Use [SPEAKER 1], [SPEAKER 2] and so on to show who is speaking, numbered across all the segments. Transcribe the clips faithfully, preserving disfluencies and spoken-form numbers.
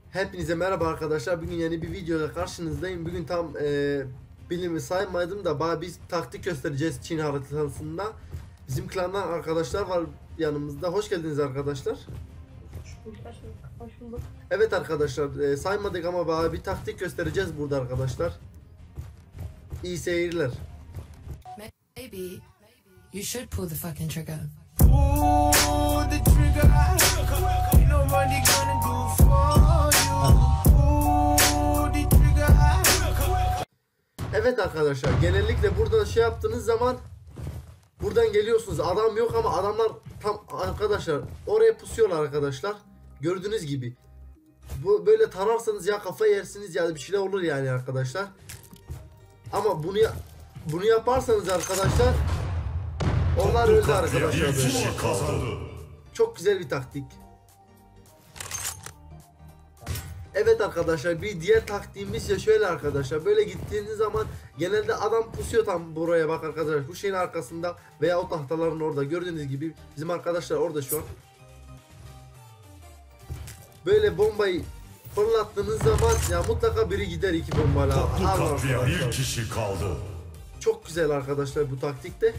[SPEAKER 1] Hepinize merhaba arkadaşlar. Bugün yeni bir videoda karşınızdayım. Bugün tam e, bilimi saymadım da bana bir taktik göstereceğiz Çin haritasında. Bizim klandan arkadaşlar var yanımızda. Hoş geldiniz arkadaşlar.
[SPEAKER 2] Hoş bulduk.
[SPEAKER 1] Evet arkadaşlar, e, saymadık ama bana bir taktik göstereceğiz burada arkadaşlar. İyi seyirler.
[SPEAKER 3] Maybe you should pull the fucking trigger.
[SPEAKER 4] Pull the trigger. Ain't nobody gonna do for you. Pull the trigger.
[SPEAKER 1] Evet arkadaşlar, genellikle burada şey yaptığınız zaman buradan geliyorsunuz, adam yok ama adamlar tam arkadaşlar oraya pusuyorlar arkadaşlar. Gördüğünüz gibi. Bu böyle tararsanız ya kafa yersiniz ya bir şeyler olur yani arkadaşlar. Ama bunu bunu yaparsanız arkadaşlar onlar öldü arkadaşlar. Çok güzel bir taktik. Evet arkadaşlar, bir diğer taktiğimiz ya şöyle arkadaşlar, böyle gittiğiniz zaman genelde adam pusuyor tam buraya bak arkadaşlar, bu şeyin arkasında veya o tahtaların orada. Gördüğünüz gibi bizim arkadaşlar orada şu an. Böyle bombayı fırlattığınız zaman ya mutlaka biri gider iki bombayla.
[SPEAKER 5] Toplu katliam bir kişi kaldı.
[SPEAKER 1] Çok güzel arkadaşlar bu taktikte.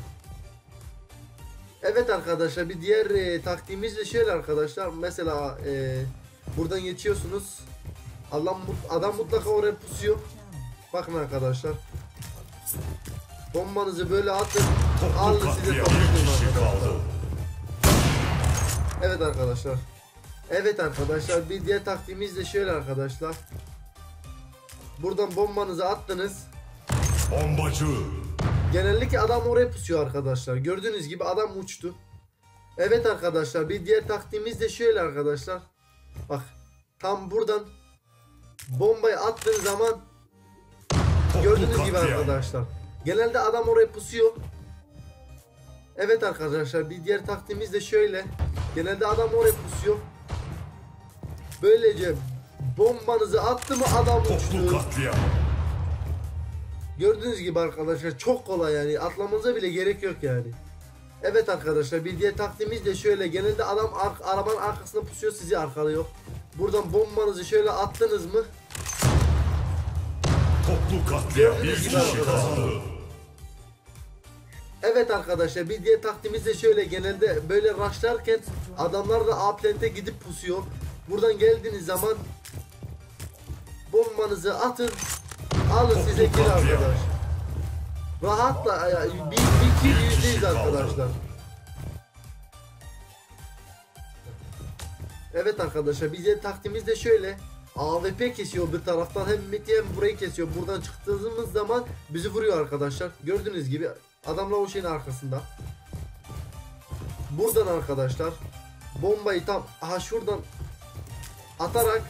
[SPEAKER 1] Evet arkadaşlar, bir diğer e, taktiğimiz de şöyle arkadaşlar. Mesela e, buradan geçiyorsunuz. Adam, adam mutlaka oraya pusuyor. Bakın arkadaşlar. Bombanızı böyle atın. Alın size kaldı. Evet arkadaşlar. Evet arkadaşlar, bir diğer taktiğimiz de şöyle arkadaşlar. Buradan bombanızı attınız.
[SPEAKER 5] Bombacı.
[SPEAKER 1] Genellikle adam oraya pusuyor arkadaşlar. Gördüğünüz gibi adam uçtu. Evet arkadaşlar, bir diğer taktiğimiz de şöyle arkadaşlar. Bak tam buradan bombayı attığın zaman gördüğünüz gibi arkadaşlar. Genelde adam oraya pusuyor. Evet arkadaşlar, bir diğer taktiğimiz de şöyle. Genelde adam oraya pusuyor. Böylece bombanızı attı mı adam uçtu. Gördüğünüz gibi arkadaşlar çok kolay yani, atlamanıza bile gerek yok yani. Evet arkadaşlar, bir diğer taktiğimiz de şöyle. Genelde adam ar arabanın arkasında pusuyor, sizi arkalıyor. Buradan bombanızı şöyle attınız mı
[SPEAKER 5] toplu katliam bir kişi kazandı.
[SPEAKER 1] Evet arkadaşlar, bir diğer taktiğimiz de şöyle. Genelde böyle rushlarken adamlar da A plant'e gidip pusuyor. Buradan geldiğiniz zaman bombanızı atın, alın size kill arkadaş. Rahatla yani, bir, bir kill yüzdeyiz arkadaşlar. Evet arkadaşlar, bize taktiğimiz de şöyle. A W P kesiyor bir taraftan, hem Meti hem burayı kesiyor. Buradan çıktığımız zaman bizi vuruyor arkadaşlar. Gördüğünüz gibi adamlar o şeyin arkasında. Buradan arkadaşlar bombayı tam aha şuradan atarak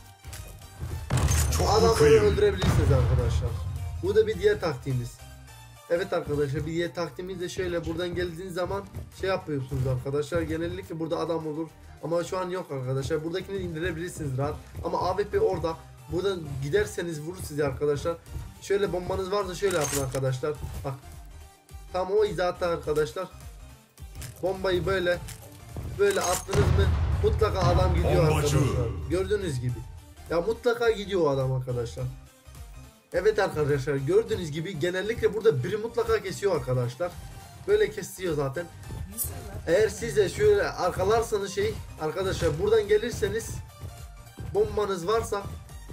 [SPEAKER 5] Çok
[SPEAKER 1] adamları öldürebilirsiniz arkadaşlar. Bu da bir diğer taktiğimiz. Evet arkadaşlar, bir diğer taktiğimiz de şöyle. Buradan geldiğiniz zaman şey yapıyorsunuz arkadaşlar. Genellikle burada adam olur ama şu an yok arkadaşlar. Buradakini indirebilirsiniz rahat. Ama A W P orada. Buradan giderseniz vurur sizi arkadaşlar. Şöyle bombanız varsa şöyle yapın arkadaşlar. Bak. Tam o izahatta arkadaşlar. Bombayı böyle böyle attınız mı mutlaka adam gidiyor
[SPEAKER 5] Bombacı.
[SPEAKER 1] arkadaşlar. Gördüğünüz gibi. Ya mutlaka gidiyor o adam arkadaşlar. Evet arkadaşlar, gördüğünüz gibi genellikle burada biri mutlaka kesiyor arkadaşlar. Böyle kesiyor zaten. Eğer siz de şöyle arkalarsanız şey arkadaşlar, buradan gelirseniz bombanız varsa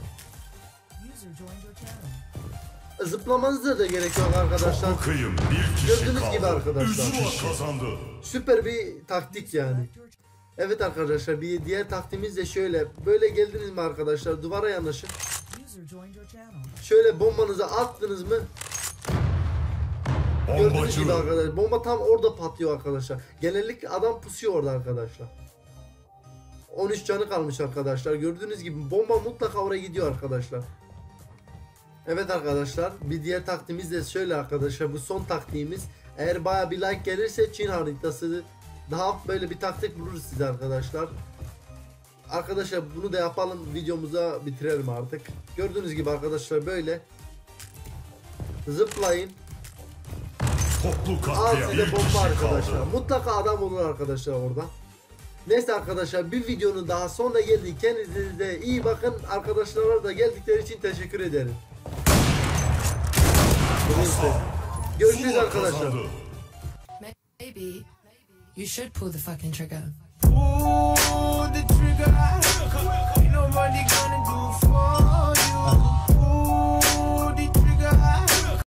[SPEAKER 1] zıplamanıza da gerek yok arkadaşlar.
[SPEAKER 5] Toplu kıyım bir kişi
[SPEAKER 1] Gördüğünüz
[SPEAKER 5] kaldı.
[SPEAKER 1] gibi arkadaşlar.
[SPEAKER 5] Üç kişi kazandı.
[SPEAKER 1] Süper bir taktik yani. Evet arkadaşlar, bir diğer taktiğimiz de şöyle. Böyle geldiniz mi arkadaşlar, duvara yanaşın. Şöyle bombanızı attınız mı gördüğünüz
[SPEAKER 5] Bombacı.
[SPEAKER 1] gibi arkadaşlar, bomba tam orada patlıyor arkadaşlar. Genellikle adam pusuyor orada arkadaşlar. on üç canı kalmış arkadaşlar. Gördüğünüz gibi bomba mutlaka oraya gidiyor arkadaşlar. Evet arkadaşlar, bir diğer taktiğimiz de şöyle arkadaşlar. Bu son taktiğimiz. Eğer baya bir like gelirse Çin haritası daha böyle bir taktik buluruz size arkadaşlar. Arkadaşlar bunu da yapalım, videomuza bitirelim artık. Gördüğünüz gibi arkadaşlar böyle zıplayın.
[SPEAKER 5] Toplu
[SPEAKER 1] Al
[SPEAKER 5] katliam
[SPEAKER 1] size
[SPEAKER 5] bir
[SPEAKER 1] bomba
[SPEAKER 5] kişi
[SPEAKER 1] arkadaşlar.
[SPEAKER 5] kaldı.
[SPEAKER 1] Mutlaka adam olur arkadaşlar orada. Neyse arkadaşlar, bir videonun daha sonuna geldik. Kendinize iyi bakın. Arkadaşlara da geldikleri için teşekkür ederim. Görüşürüz
[SPEAKER 5] Zula
[SPEAKER 1] arkadaşlar.
[SPEAKER 5] kazandı.
[SPEAKER 3] Maybe you should pull the fucking trigger.
[SPEAKER 4] Pull the trigger.